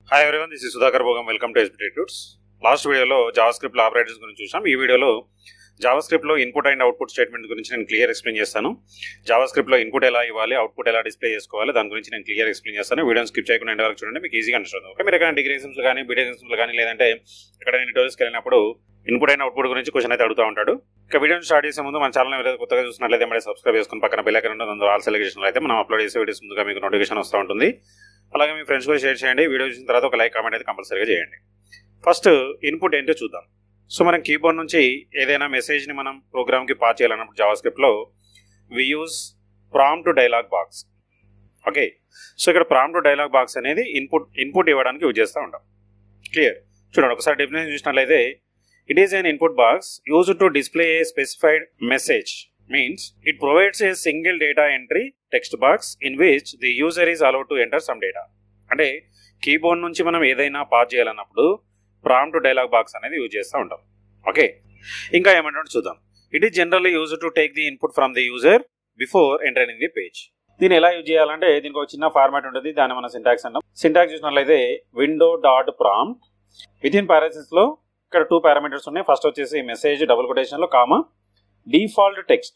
Hi everyone, this is Sudhakar Bhogam. Welcome to SBT tuts. Last వీడియోలో JavaScript operators గురించి చూసాం. ఈ వీడియోలో జావాస్క్రిప్ట్లో ఇన్పుట్ అండ్ అవుట్పుట్ స్టేట్మెంట్ గురించి నేను క్లియర్ ఎక్స్ప్లెయిన్ చేస్తాను. జావాస్క్రిప్ట్లో ఇన్పుట్ ఎలా ఇవ్వాలి, అవుట్పుట్ ఎలా డిస్ప్లే చేసుకోవాలి, దాని గురించి నేను క్లియర్ ఎక్స్ప్లెయిన్ చేస్తాను. వీడియోని స్కిప్ చేయకుండా ఎండ్ వరకు చూడండి, మీకు ఈజీగా అండర్స్టాండ్. ఓకే, మీరు ఎక్కడ డిగ్రీ ఎగ్జామ్స్ కానీ బీటెక్ ఎగ్జామ్స్ కానీ లేదంటే ఎక్కడ ఇంటర్వ్యూస్కి వెళ్ళినప్పుడు ఇన్పుట్ అండ్ అవుట్పుట్ గురించి క్వశ్చన్ అయితే అడుగుతూ ఉంటాడు. ఇక వీడియోని స్టార్ట్ చేసే ముందు మన ఛానల్ ఏదైతే కొత్తగా చూసినట్లయితే మరి సబ్స్క్రైబ్ చేసుకుని పక్కన బెల్ ఐకాన్ ఉంటుంది. అందులో ఆల్ సెలెక్షన్ అయితే మనం అప్లోడ్ చేసే వీడియోస్ ముందుగా మీకు నోటిఫికేషన్ వస్తూ ఉంటుంది. అలాగే మీ ఫ్రెండ్స్ కూడా షేర్ చేయండి. వీడియో చూసిన తర్వాత ఒక లైక్ కామెంట్ అయితే కంపల్సరీగా చేయండి. ఫస్ట్ ఇన్పుట్ ఏంటో చూద్దాం. సో మనం కీబోర్డ్ నుంచి ఏదైనా మెసేజ్ని మనం ప్రోగ్రామ్కి పాస్ చేయాలన్నప్పుడు జావాస్క్రిప్ట్లో we use prompt to dialog box. Okay, so ఇక్కడ ప్రాంప్ట్ టు డైలాగ్ బాక్స్ అనేది ఇన్పుట్ ఇవ్వడానికి యూజ్ చేస్తూ ఉంటాం. క్లియర్? చూడండి, ఒకసారి డెఫినేషన్ చూసినట్లయితే it is an input box used to display a specified message. Means it provides a single data entry text box in which the user is allowed to enter some data. అంటే keyboard నుంచి మనం ఏదైనా pass చేయాలన్నప్పుడు prompt dialog box అనేది use చేస్తూ ఉంటాం. Okay, ఇంకా ఏమంటే చూద్దాం. It is generally use to take the input from the user before entering the page. దీన్ని ఎలా యూజ్ చేయాలంటే దీనికి ఒక చిన్న ఫార్మాట్ ఉంటుంది, దాన్ని మనం సింటాక్స్ అంటాం. సింటాక్స్ చూసినట్లయితే window dot prompt with in paragraphs లో ఇక్కడ 2 పారామీటర్స్ ఉన్నాయి. ఫస్ట్ వచ్చేసి మెసేజ్ డబుల్ కొటేషన్ లో కామా డిఫాల్ట్ టెక్స్ట్.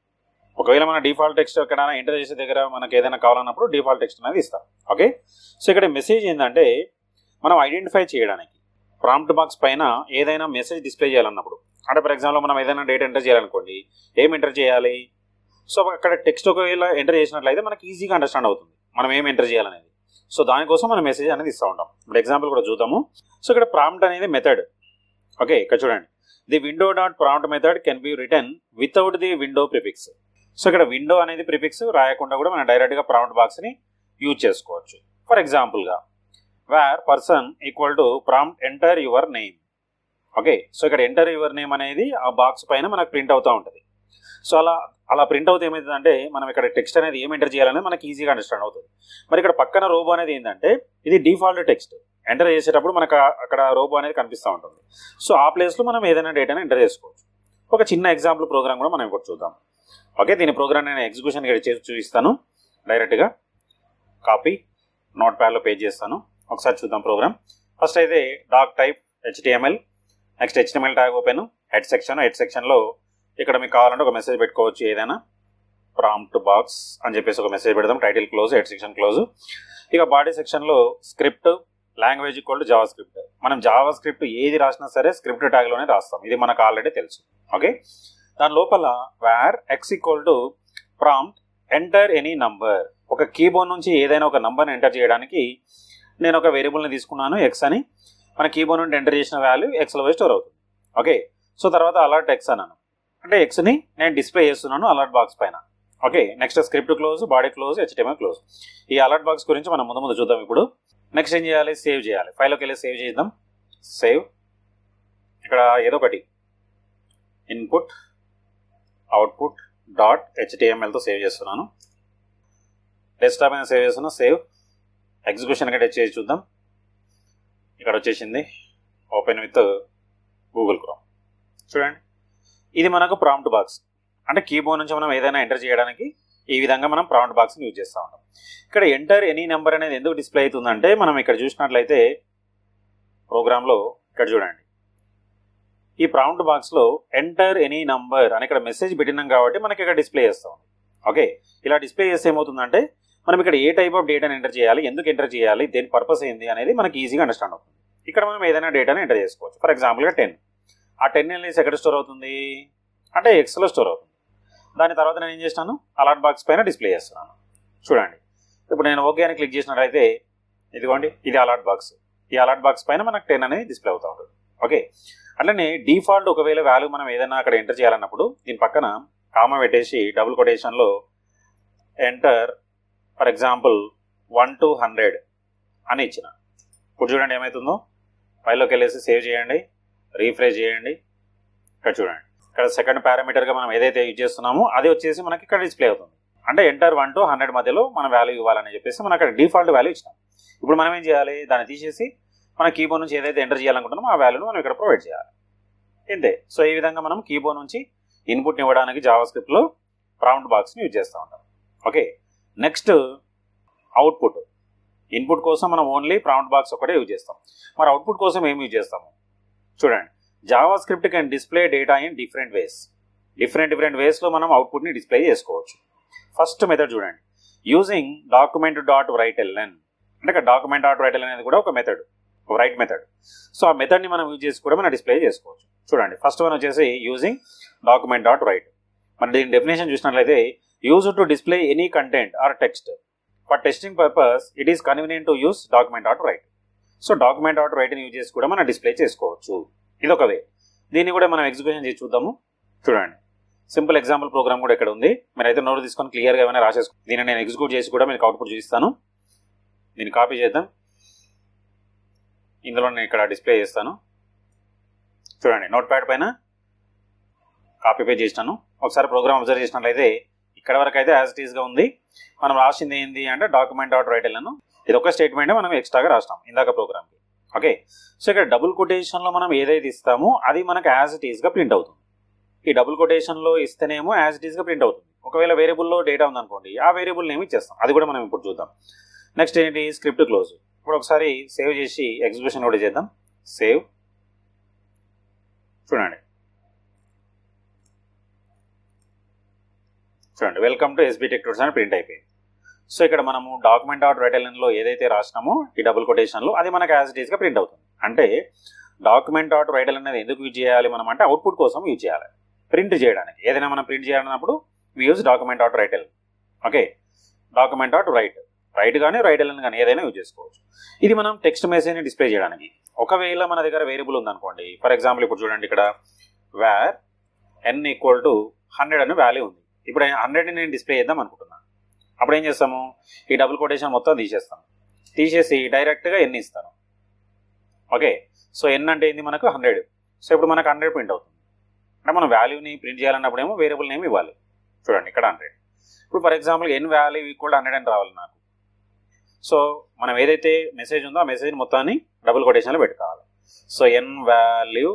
ఒకవేళ మన డిఫాల్ట్ టెక్స్ట్ ఎక్కడైనా ఎంటర్ చేసే దగ్గర మనకి ఏదైనా కావాలన్నప్పుడు డిఫాల్ట్ టెక్స్ట్ అనేది ఇస్తాం. ఓకే, సో ఇక్కడ మెసేజ్ ఏంటంటే మనం ఐడెంటిఫై చేయడానికి ప్రాంప్ట్ బాక్స్ పైన ఏదైనా మెసేజ్ డిస్ప్లే చేయాలన్నప్పుడు, అంటే ఫర్ ఎగ్జాంపుల్ మనం ఏదైనా డేటా ఎంటర్ చేయాలనుకోండి, ఏం ఎంటర్ చేయాలి? సో అక్కడ టెక్స్ట్ ఒకవేళ ఎంటర్ చేసినట్లయితే మనకి ఈజీగా అండర్స్టాండ్ అవుతుంది మనం ఏం ఎంటర్ చేయాలనేది. సో దానికోసం మనం మెసేజ్ అనేది ఇస్తూ ఉంటాం. ఇప్పుడు ఎగ్జాంపుల్ కూడా చూద్దాము. సో ఇక్కడ ప్రాంప్ట్ అనేది మెథడ్. ఓకే, ఇక్కడ చూడండి, the window dot prompt method can be return without the window prefix. So ఇక్కడ విండో అనేది ప్రిఫిక్స్ రాయకుండా కూడా మనం డైరెక్ట్గా ప్రాంప్ట్ బాక్స్ని యూజ్ చేసుకోవచ్చు. ఫర్ ఎగ్జాంపుల్గా var person equal to prompt enter your name. Okay, so ఇక్కడ ఎంటర్ యువర్ నేమ్ అనేది ఆ బాక్స్ పైన మనకు ప్రింట్ అవుతూ ఉంటుంది. సో అలా ప్రింట్ అవుతే ఏమవుతుందంటే మనం ఇక్కడ టెక్స్ట్ అనేది ఏం ఎంటర్ చేయాలనేది మనకి ఈజీగా అండర్స్టాండ్ అవుతుంది. మరి ఇక్కడ పక్కన రోబో అనేది ఏంటంటే ఇది డిఫాల్ట్ టెక్స్ట్. ఎంటర్ చేసేటప్పుడు మనకు అక్కడ రోబో అనేది కనిపిస్తూ ఉంటుంది. సో ఆ ప్లేస్లో మనం ఏదైనా డేటాని ఎంటర్ చేసుకోవచ్చు. ఒక చిన్న ఎగ్జాంపుల్ ప్రోగ్రామ్ కూడా మనం ఇప్పుడు చూద్దాం. ఓకే, దీని ప్రోగ్రామ్ నేను ఎగ్జిక్యూషన్ ఇక్కడ చేసి చూపిస్తాను. డైరెక్ట్గా కాపీ నోట్ ప్యాడ్లో పేజ్ చేస్తాను. ఒకసారి చూద్దాం ప్రోగ్రామ్. ఫస్ట్ అయితే doc type HTML, next HTML tag open, head సెక్షన్లో ఇక్కడ మీకు కావాలంటే ఒక మెసేజ్ పెట్టుకోవచ్చు. ఏదైనా ప్రాంప్ట్ బాక్స్ అని చెప్పేసి ఒక మెసేజ్ పెడదాం. Title close, head section close. ఇక బాడీ సెక్షన్లో script language equal to JavaScript. మనం జావా స్క్రిప్ట్ ఏది రాసినా సరే స్క్రిప్ట్ ట్యాగ్లోనే రాస్తాం, ఇది మనకు ఆల్రెడీ తెలుసు. ఓకే, దాని లోపల var X equal to prompt enter any number. ఒక కీబోర్డ్ నుంచి ఏదైనా ఒక నంబర్ని ఎంటర్ చేయడానికి నేను ఒక వేరియబుల్ని తీసుకున్నాను ఎక్స్ అని. మన కీబోర్డ్ నుండి ఎంటర్ చేసిన వాల్యూ ఎక్స్లో పోయి స్టోర్ అవుతుంది. ఓకే, సో తర్వాత అలర్ట్ ఎక్స్ అన్నాను, అంటే ఎక్స్ని నేను డిస్ప్లే చేస్తున్నాను అలర్ట్ బాక్స్ పైన. Okay, next script close, body close, HTML close. ఈ అలర్ట్ బాక్స్ గురించి మనం ముందు చూద్దాం. ఇప్పుడు నెక్స్ట్ ఏం చేయాలి? సేవ్ చేయాలి. ఫైల్లోకి వెళ్ళి సేవ్ చేద్దాం. సేవ్. ఇక్కడ ఏదో ఒకటి ఇన్పుట్ అవుట్పుట్ డాట్ HTMLతో సేవ్ చేస్తున్నాను. డెస్క్టాప్ అయినా సేవ్ చేస్తున్నా. సేవ్. ఎగ్జిక్యూషన్ ఇక్కడ చేసి చూద్దాం. ఇక్కడ వచ్చేసింది. Open with Google Chrome. చూడండి, ఇది మనకు ప్రాంప్ట్ బాక్స్. అంటే కీబోర్డ్ నుంచి మనం ఏదైనా ఎంటర్ చేయడానికి ఈ విధంగా మనం ప్రాంప్ట్ బాక్స్ని యూజ్ చేస్తూ ఉంటాం. ఇక్కడ ఎంటర్ ఎనీ నెంబర్ అనేది ఎందుకు డిస్ప్లే అవుతుందంటే మనం ఇక్కడ చూసినట్లయితే ప్రోగ్రాంలో ఇక్కడ చూడండి, ఈ ప్రాంప్ట్ బాక్స్లో ఎంటర్ ఎనీ నంబర్ అని ఇక్కడ మెసేజ్ పెట్టినాం కాబట్టి మనకి ఇక్కడ డిస్ప్లే చేస్తాం. ఓకే, ఇలా డిస్ప్లే చేస్తే ఏమవుతుందంటే మనం ఇక్కడ ఏ టైప్ ఆఫ్ డేటాని ఎంటర్ చేయాలి, ఎందుకు ఎంటర్ చేయాలి, దేని పర్పస్ ఏంది అనేది మనకి ఈజీగా అండర్స్టాండ్ అవుతుంది. ఇక్కడ మనం ఏదైనా డేటాని ఎంటర్ చేసుకోవచ్చు. ఫర్ ఎగ్జాంపుల్గా 10. ఆ 10 అనేది ఎక్కడ స్టోర్ అవుతుంది అంటే ఎక్స్లో స్టోర్ అవుతుంది. దాని తర్వాత నేను ఏం చేస్తాను, అలర్ట్ బాక్స్ పైన డిస్ప్లే చేస్తున్నాను. చూడండి, ఇప్పుడు నేను ఓకే అని క్లిక్ చేసినట్లయితే ఇదిగోండి, ఇది అలర్ట్ బాక్స్. ఈ అలర్ట్ బాక్స్ పైన మనకు 10 అనేది డిస్ప్లే అవుతూ ఉంటుంది. ఓకే, అట్లనే డిఫాల్ట్ ఒకవేళ వాల్యూ మనం ఏదైనా అక్కడ ఎంటర్ చేయాలన్నప్పుడు దీని పక్కన కామా పెట్టేసి డబుల్ కొటేషన్లో ఎంటర్ ఫర్ ఎగ్జాంపుల్ 1 to 100 అని ఇచ్చిన. ఇప్పుడు చూడండి ఏమవుతుందో. ఫైల్లోకి వెళ్ళేసి సేవ్ చేయండి, రీఫ్రెష్ చేయండి. ఇక్కడ చూడండి, ఇక్కడ సెకండ్ పారామీటర్గా మనం ఏదైతే యూజ్ చేస్తున్నామో అది వచ్చేసి మనకి ఇక్కడ డిస్ప్లే అవుతుంది. అంటే ఎంటర్ 1 to 100 మధ్యలో మన వాల్యూ ఇవ్వాలని చెప్పేసి మనం అక్కడ డిఫాల్ట్ వాల్యూ ఇచ్చినాం. ఇప్పుడు మనం ఏం చేయాలి, దాన్ని తీసేసి మన కీబోర్డ్ నుంచి ఏదైతే ఎంటర్ చేయాలనుకుంటున్నామో ఆ వాల్యూను మనం ఇక్కడ ప్రొవైడ్ చేయాలి. ఇంతే. సో ఈ విధంగా మనం కీబోర్డ్ నుంచి ఇన్పుట్ని ఇవ్వడానికి జావా స్క్రిప్ట్లో ప్రాంప్ట్ బాక్స్ని యూజ్ చేస్తూ ఉంటాం. Okay, next output. ఇన్పుట్ కోసం మనం ఓన్లీ ప్రాంప్ట్ బాక్స్ ఒకటే యూజ్ చేస్తాం. మరి అవుట్పుట్ కోసం ఏం యూజ్ చేస్తాము చూడండి. JavaScript can display data in different ways. Different వేస్లో మనం అవుట్పుట్ని డిస్ప్లే చేసుకోవచ్చు. ఫస్ట్ మెథడ్ చూడండి, using document dot write LN. అంటే డాక్యుమెంట్ డాట్ రైట్ ఎల్ఎన్ అనేది కూడా ఒక మెథడ్, ఒక రైట్ మెథడ్. సో ఆ మెథడ్ని మనం యూజ్ చేసి కూడా మనం డిస్ప్లే చేసుకోవచ్చు. చూడండి, ఫస్ట్ వన్ వచ్చేసి యూజింగ్ డాక్యుమెంట్ డాట్ రైట్. మన దీని డెఫినేషన్ చూసినట్లయితే use to display any content or text for testing purpose it is convenient to use document dot write. So document dot రైట్ని యూజ్ చేసి కూడా మనం డిస్ప్లే చేసుకోవచ్చు. ఇది ఒక వే. దీన్ని కూడా మనం ఎగ్జిక్యూషన్ చేసి చూద్దాము. చూడండి, సింపుల్ ఎగ్జాంపుల్ ప్రోగ్రామ్ కూడా ఇక్కడ ఉంది. మీరైతే నోట్ తీసుకొని క్లియర్గా ఏమైనా రాసేసుకో. దీన్ని నేను ఎగ్జిక్యూట్ చేసి కూడా మీకు అవుట్పుట్ చూపిస్తాను. దీన్ని కాపీ చేద్దాం, ఇందులో నేను ఇక్కడ డిస్ప్లే చేస్తాను. చూడండి, నోట్ ప్యాడ్ పైన కాపీ పేస్ట్ చేసినాను. ఒకసారి ప్రోగ్రామ్ అబ్జర్వ్ చేసినట్లయితే ఇక్కడ వరకు అయితే యాజ్ ఇట్ ఈస్గా ఉంది. మనం రాసింది ఏంటి అంటే డాక్యుమెంట్ డాట్ రైట్ ఎల్ఎన్. ఇది ఒక స్టేట్మెంట్ మనం ఎక్స్ట్రాగా రాస్తాం ఇందాక ప్రోగ్రామ్కి. ఓకే, సో ఇక్కడ డబుల్ కొటేషన్లో మనం ఏదైతే ఇస్తామో అది మనకు యాజ్ ఇట్ ఈస్గా ప్రింట్ అవుతుంది. ఈ డబుల్ కొటేషన్లో ఇస్తేనేమో యాజ్ ఇట్ ఈస్గా ప్రింట్ అవుతుంది. ఒకవేళ వేరియబుల్లో డేటా ఉందనుకోండి, ఆ వేరియబుల్ నేమ్ ఇచ్చేస్తాం. అది కూడా మనం ఇప్పుడు చూద్దాం. నెక్స్ట్ ఏంటి, స్క్రిప్ట్ క్లోజ్. ఇప్పుడు ఒకసారి సేవ్ చేసి ఎగ్జిక్యూషన్ కూడా చేద్దాం. సేవ్. చూడండి, welcome to SB tech tutors అని ప్రింట్ అయిపోయింది. సో ఇక్కడ మనము డాక్యుమెంట్ డాట్ రైట్ ఎల్ఎన్లో ఏదైతే రాసినామో ఈ డబుల్ కొటేషన్లో అది మనకు యాజ్ ఇట్ ఈస్గా ప్రింట్ అవుతుంది. అంటే డాక్యుమెంట్ డాట్ రైట్ ఎల్ఎన్ అనేది ఎందుకు యూజ్ చేయాలి మనం అంటే అవుట్పుట్ కోసం యూజ్ చేయాలి. ప్రింట్ చేయడానికి ఏదైనా మనం ప్రింట్ చేయాలన్నప్పుడు we use document dot write LN. Okay, document dot write కానీ రైట్ ఎల్ఎన్ కానీ ఏదైనా యూజ్ చేసుకోవచ్చు. ఇది మనం టెక్స్ట్ మెసేజ్ని డిస్ప్లే చేయడానికి. ఒకవేళ మన దగ్గర వేరియబుల్ ఉందనుకోండి, ఫర్ ఎగ్జాంపుల్ ఇప్పుడు చూడండి, ఇక్కడ వేర్ n = 100 అని వాల్యూ ఉంది. ఇప్పుడు 100ని నేను డిస్ప్లే చేద్దాం అనుకుంటున్నాను. అప్పుడు ఏం చేస్తాము, ఈ డబుల్ కొటేషన్ మొత్తం తీసేస్తాను. తీసేసి డైరెక్ట్గా n ఇస్తాను. ఓకే, సో n అంటే ఏంది మనకు 100. సో ఇప్పుడు మనకు 100 ప్రింట్ అవుతుంది. అంటే మనం వాల్యూని ప్రింట్ చేయాలన్నప్పుడు ఏమో వేరియబుల్ నేమ్ ఇవ్వాలి. చూడండి, ఇక్కడ 100. ఇప్పుడు ఫర్ ఎగ్జాంపుల్ n వాల్యూ = 100 అని రావాలి నాకు. సో మనం ఏదైతే మెసేజ్ ఉందో ఆ మెసేజ్ మొత్తాన్ని డబుల్ కొటేషన్లో పెట్టుకోవాలి. సో n వాల్యూ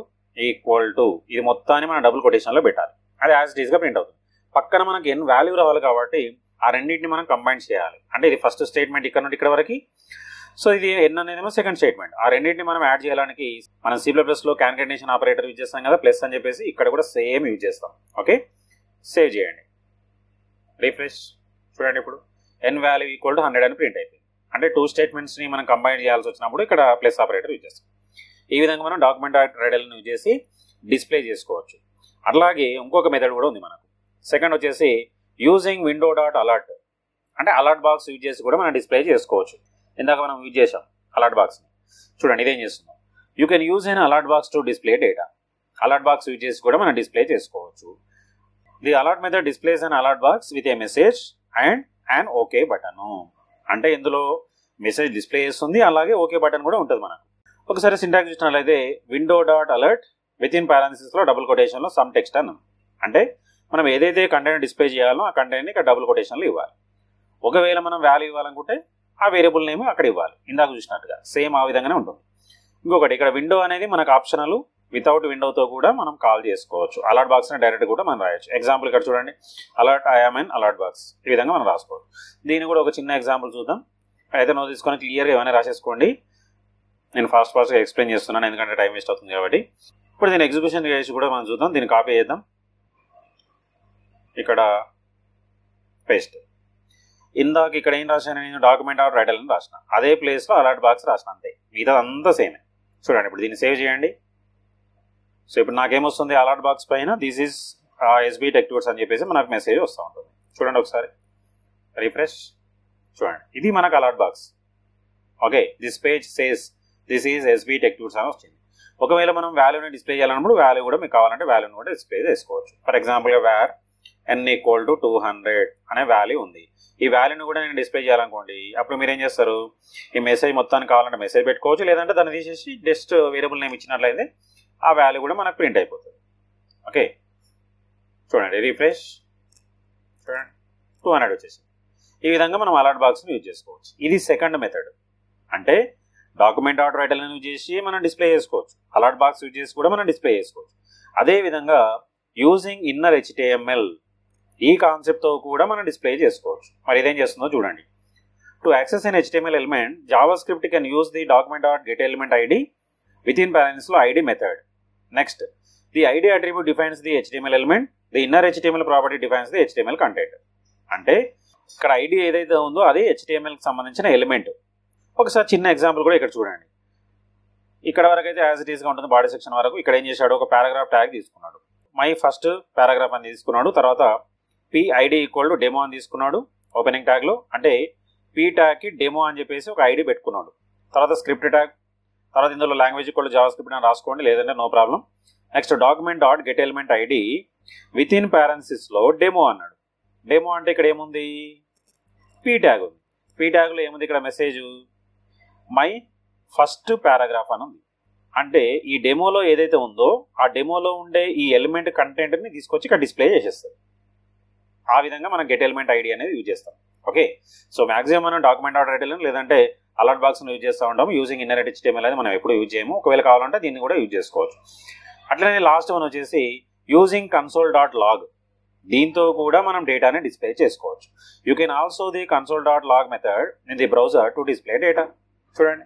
= ఇది మొత్తాన్ని మనం డబుల్ కొటేషన్లో పెట్టాలి. అది యాజ్ ఇట్ ఈస్గా ప్రింట్ అవుతుంది. పక్కన మనకి n వాల్యూ రావాలి కాబట్టి ఆ రెండింటిని మనం కంబైన్ చేయాలి. అంటే ఇది ఫస్ట్ స్టేట్మెంట్ ఇక్కడ నుండి ఇక్కడ వరకు. సో ఇది n అనేదేమో సెకండ్ స్టేట్మెంట్. ఆ రెండింటిని మనం యాడ్ చేయడానికి మనం C++లో కాన్కాటినేషన్ ఆపరేటర్ యూజ్ చేస్తాం కదా, ప్లస్ అని చెప్పేసి ఇక్కడ కూడా సేమ్ యూజ్ చేస్తాం. ఓకే, సేవ్ చేయండి, రిఫ్రెష్. చూడండి, ఇప్పుడు n వాల్యూ = 100 అని ప్రింట్ అయిపోయింది. అంటే టూ స్టేట్మెంట్స్ని మనం కంబైన్ చేయాల్సి వచ్చినప్పుడు ఇక్కడ ప్లస్ ఆపరేటర్ యూజ్ చేస్తాం. ఈ విధంగా మనం document dot write LN use చేసి డిస్ప్లే చేసుకోవచ్చు. అట్లాగే ఇంకొక మెథడ్ కూడా ఉంది మనకు. సెకండ్ వచ్చేసి యూజింగ్ విండో డాట్ అలర్ట్. అంటే అలర్ట్ బాక్స్ యూజ్ చేసి కూడా మనం డిస్ప్లే చేసుకోవచ్చు. ఇందాక మనం యూజ్ చేసాం అలర్ట్ బాక్స్ని. చూడండి, ఇదేం చేస్తున్నాం, you can use an alert box to display data. Alert box use చేసి కూడా మనం డిస్ప్లే చేసుకోవచ్చు. The alert method displays an alert box with a message and and okay button. అంటే ఇందులో మెసేజ్ డిస్ప్లే చేస్తుంది, అలాగే ఓకే బటన్ కూడా ఉంటుంది మనకు. ఒకసారి సింటాక్స్ చూసినట్లయితే window dot alert with in పారాన్సిస్లో డబుల్ కొటేషన్లో సమ్ టెక్స్ట్ అని. అంటే మనం ఏదైతే కంటెంట్ డిస్ప్లే చేయాలో ఆ కంటెంట్ని ఇక్కడ డబుల్ కొటేషన్లో ఇవ్వాలి. ఒకవేళ మనం వాల్యూ ఇవ్వాలనుకుంటే ఆ వేరియబుల్ నేమ్ అక్కడ ఇవ్వాలి. ఇందాక చూసినట్టుగా సేమ్ ఆ విధంగానే ఉంటుంది. ఇంకొకటి, ఇక్కడ విండో అనేది మనకు ఆప్షనల్. వితౌట్ విండోతో కూడా మనం కాల్ చేసుకోవచ్చు. అలర్ట్ బాక్స్ని డైరెక్ట్ కూడా మనం రాయొచ్చు. ఎగ్జాంపుల్ ఇక్కడ చూడండి, alert I'm an alert box. ఈ విధంగా మనం రాసుకోవచ్చు. దీన్ని కూడా ఒక చిన్న ఎగ్జాంపుల్ చూద్దాం. అయితే నోట్ తీసుకొని క్లియర్గా ఏమైనా రాసేసుకోండి. నేను ఫాస్ట్గా ఎక్స్ప్లెయిన్ చేస్తున్నాను ఎందుకంటే టైం వేస్ట్ అవుతుంది కాబట్టి. ఇప్పుడు దీన్ని ఎగ్జిక్యూషన్ చేసి కూడా మనం చూద్దాం. దీన్ని కాపీ చేద్దాం, ఇక్కడ పేస్ట్. ఇందాక ఇక్కడ ఏం రాశాను నేను, డాక్యుమెంట్ డాట్ రైట్ ఎల్ఎన్ రాసిన అదే ప్లేస్లో అలర్ట్ బాక్స్ రాసిన, అంతే. మిగతా అంతా సేమే. చూడండి, ఇప్పుడు దీన్ని సేవ్ చేయండి. సో ఇప్పుడు నాకేమొస్తుంది, అలర్ట్ బాక్స్ పైన this is SB tech tutors అని చెప్పేసి మనకు మెసేజ్ వస్తూ ఉంటుంది. చూడండి, ఒకసారి రిఫ్రెష్. చూడండి, ఇది మనకు alert box. Okay, this page says this is SB tech tutors అని వచ్చింది. ఒకవేళ మనం వాల్యూని డిస్ప్లే చేయాలన్నప్పుడు వాల్యూ కూడా మీకు కావాలంటే వాల్యూని కూడా డిస్ప్లే చేసుకోవచ్చు. ఫర్ ఎగ్జాంపుల్గా వేర్ n = 200 అనే వాల్యూ ఉంది. ఈ వాల్యూని కూడా నేను డిస్ప్లే చేయాలనుకోండి, అప్పుడు మీరు ఏం చేస్తారు, ఈ మెసేజ్ మొత్తానికి కావాలంటే మెసేజ్ పెట్టుకోవచ్చు, లేదంటే దాన్ని తీసేసి జస్ట్ వేరియబుల్ నేమ్ ఇచ్చినట్లయితే ఆ వాల్యూ కూడా మనకు ప్రింట్ అయిపోతుంది. ఓకే, చూడండి, రిఫ్రెష్. చూడండి, 200 వచ్చేసి. ఈ విధంగా మనం అలర్ట్ బాక్స్ని యూజ్ చేసుకోవచ్చు. ఇది సెకండ్ మెథడ్. అంటే document dot write LN use చేసి మనం డిస్ప్లే చేసుకోవచ్చు. అలర్ట్ బాక్స్ యూజ్ చేసి కూడా మనం డిస్ప్లే చేసుకోవచ్చు. అదేవిధంగా యూజింగ్ ఇన్నర్ HTML ఈ కాన్సెప్ట్తో కూడా మనం డిస్ప్లే చేసుకోవచ్చు. మరి ఇదేం చేస్తుందో చూడండి. To access an HTML element, JavaScript can use the document.getElementID within parentheses ID method. Next, the ID attribute defines the HTML element. The inner HTML property defines the HTML content. అంటే ఇక్కడ ID ఏదైతే ఉందో అది HTML కి సంబంధించిన element. ఒకసారి చిన్న example కూడా ఇక్కడ చూడండి. ఇక్కడ వరకు అయితే యాజ్ ఇట్ ఈస్ గా ఉంటుంది బాడీ సెక్షన్ వరకు. ఇక్కడ ఏం చేశాడు, ఒక పారాగ్రాఫ్ ట్యాగ్ తీసుకున్నాడు. మై ఫస్ట్ పారాగ్రాఫ్ అని తీసుకున్నాడు. తర్వాత PID ఈక్వల్ టు డెమో అని తీసుకున్నాడు ఓపెనింగ్ ట్యాగ్ లో. అంటే P ట్యాగ్ కి డెమో అని చెప్పేసి ఒక ఐడి పెట్టుకున్నాడు. తర్వాత స్క్రిప్ట్ ట్యాగ్, తర్వాత ఇందులో లాంగ్వేజ్ ఈక్వల్ టు జావాస్క్రిప్ట్ అని రాసుకోండి, లేదంటే no problem. Next document dot get element ID with in parenthesis లో డెమో అన్నాడు. డెమో అంటే ఇక్కడ ఏముంది, P ట్యాగ్ ఉంది. P ట్యాగ్ లో ఏముంది, ఇక్కడ మెసేజ్ మై ఫస్ట్ పారాగ్రాఫ్ అని ఉంది. అంటే ఈ డెమోలో ఏదైతే ఉందో ఆ డెమోలో ఉండే ఈ ఎలిమెంట్ కంటెంట్ ని తీసుకొచ్చి ఇక్కడ డిస్ప్లే చేసేస్తుంది. ఆ విధంగా మనం గెట్ ఎలిమెంట్ ఐడి అనేది యూజ్ చేస్తాం. ఓకే, సో మాక్సిమం మనం డాక్యుమెంట్ డాట్ గెట్ ఎలిమెంట్ లేదంటే అలర్ట్ బాక్స్ యూజ్ చేస్తూ ఉంటాము. యూజింగ్ ఇన్నర్ HTML అనేది మనం ఎప్పుడు యూజ్ చేయము. ఒకవేళ కావాలంటే దీన్ని కూడా యూజ్ చేసుకోవచ్చు. అట్లనే లాస్ట్ వన్ వచ్చేసి యూజింగ్ కన్సోల్ డాట్ లాగ్. దీంతో కూడా మనం డేటాని డిస్ప్లే చేసుకోవచ్చు. You can also the console dot log method in the browser to display data. చూడండి,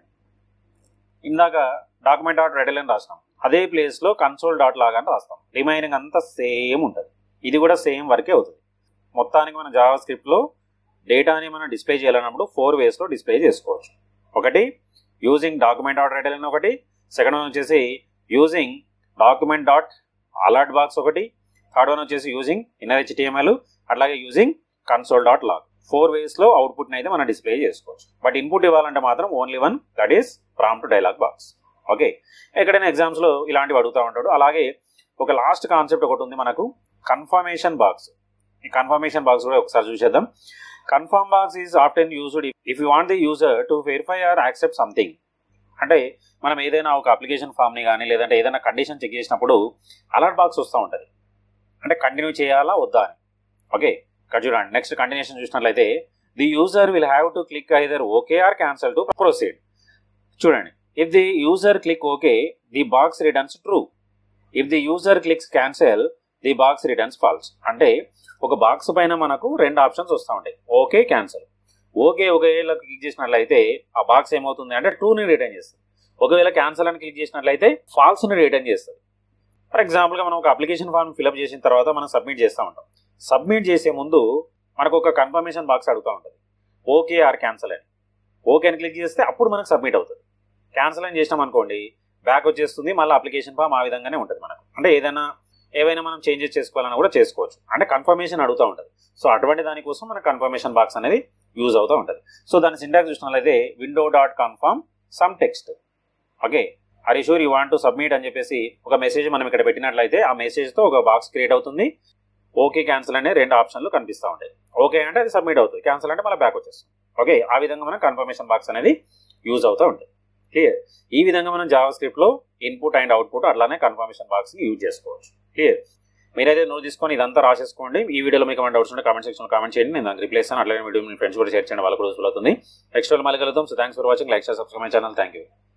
ఇందాక డాక్యుమెంట్ డాట్ రెడెల్ అని రాస్తాం, అదే ప్లేస్ లో కన్సోల్ డాట్ లాగ్ అని రాస్తాం. రిమైనింగ్ అంతా సేమ్ ఉంటుంది. ఇది కూడా సేమ్ వర్కే అవుతుంది. మొత్తానికి మన జావా స్క్రిప్ట్ లో డేటాని మనం డిస్ప్లే చేయాలన్నప్పుడు 4 ways లో డిస్ప్లే చేసుకోవచ్చు. ఒకటి యూజింగ్ డాక్యుమెంట్ డాట్ రెడెల్ అని ఒకటి, సెకండ్ వన్ వచ్చేసి using document dot alert box ఒకటి, థర్డ్ వన్ వచ్చేసి యూజింగ్ ఇన్నర్ HTML, అట్లాగే using console dot log. 4 ways లో అవుట్పుట్ అయితే మనం డిస్ప్లే చేసుకోవచ్చు. బట్ ఇన్పుట్ ఇవ్వాలంటే మాత్రం only one, that is prompt dialog box. Okay, ఎక్కడైనా ఎగ్జామ్స్ లో ఇలాంటివి అడుగుతూ ఉంటాడు. అలాగే ఒక లాస్ట్ కాన్సెప్ట్ ఒకటి ఉంది మనకు, కన్ఫర్మేషన్ బాక్స్. ఈ కన్ఫర్మేషన్ బాక్స్ కూడా ఒకసారి చూసేద్దాం. Confirm box is often used if you want the user to verify or accept something. అంటే మనం ఏదైనా ఒక అప్లికేషన్ ఫామ్ ని కానీ లేదంటే ఏదైనా కండిషన్ చెక్ చేసినప్పుడు అలర్ట్ బాక్స్ వస్తూ ఉంటుంది. అంటే కంటిన్యూ చేయాలా వద్దా అని. ఓకే, ఇక్కడ చూడండి, నెక్స్ట్ కంటిన్యూషన్ చూసినట్లయితే the user will have to click either okay or cancel to proceed. చూడండి, if the user click okay the box returns true. If the user clicks cancel the box returns false. అంటే ఒక box పైన మనకు 2 options వస్తూ ఉంటాయి, okay cancel. Okay ఒకవేళ click చేసినట్లయితే ఆ బాక్స్ ఏమవుతుంది అంటే ట్రూని రిటర్న్ చేస్తుంది. ఒకవేళ క్యాన్సల్ అని క్లిక్ చేసినట్లయితే ఫాల్స్ని రిటర్న్ చేస్తుంది. ఫర్ ఎగ్జాంపుల్గా మనం ఒక అప్లికేషన్ ఫామ్ ఫిల్అప్ చేసిన తర్వాత మనం సబ్మిట్ చేస్తూ ఉంటాం. సబ్మిట్ చేసే ముందు మనకు ఒక కన్ఫర్మేషన్ బాక్స్ అడుగుతూ ఉంటుంది, ఓకే ఆర్ క్యాన్సల్ అని. ఓకే అని క్లిక్ చేస్తే అప్పుడు మనకు సబ్మిట్ అవుతుంది. క్యాన్సల్ అని చేసినాం అనుకోండి బ్యాక్ వచ్చేస్తుంది, మళ్ళీ అప్లికేషన్ ఫామ్ ఆ విధంగానే ఉంటుంది మనకు. అంటే ఏవైనా మనం చేంజెస్ చేసుకోవాలన్నా కూడా చేసుకోవచ్చు. అంటే కన్ఫర్మేషన్ అడుగుతూ ఉంటుంది. సో అటువంటి దానికోసం మన కన్ఫర్మేషన్ బాక్స్ అనేది యూజ్ అవుతూ ఉంటుంది. సో దాని సింటాక్స్ చూసినట్లయితే window dot confirm some text. Okay, are you sure you want to submit అని చెప్పేసి ఒక మెసేజ్ మనం ఇక్కడ పెట్టినట్లయితే ఆ మెసేజ్తో ఒక బాక్స్ క్రియేట్ అవుతుంది. ఓకే క్యాన్సల్ అనే 2 ఆప్షన్లు కనిపిస్తూ ఉంటాయి. ఓకే అంటే అది సబ్మిట్ అవుతుంది, క్యాన్సల్ అంటే మళ్ళీ బ్యాక్ వచ్చేస్తుంది. ఓకే, ఆ విధంగా మనం కన్ఫర్మేషన్ బాక్స్ అనేది యూజ్ అవుతూ ఉంటుంది. క్లియర్, ఈ విధంగా మనం జావా స్క్రిప్ట్ లో ఇన్పుట్ అండ్ అవుట్పుట్ అట్లానే కన్ఫర్మేషన్ బాక్స్ ని యూజ్ చేసుకోవచ్చు. క్లియర్, మీరైతే నోట్ తీసుకొని ఇదంతా రాసేసుకోండి. ఈ వీడియోలో మీకు ఏమైనా డౌట్స్ ఉంటే కామెంట్ సెక్షన్ లో కామెంట్ చేయండి, నేను దానికి రిప్లై ఇస్తాను. అట్లానే వీడియో మీ ఫ్రెండ్స్ కూడా షేర్ చేయండి, వాళ్ళకు యూస్ఫుల్ అవుతుంది. నెక్స్ట్ వీడియో మళ్ళీ కలుద్దాం. So thanks for watching, like share subscribe my channel. Thank you.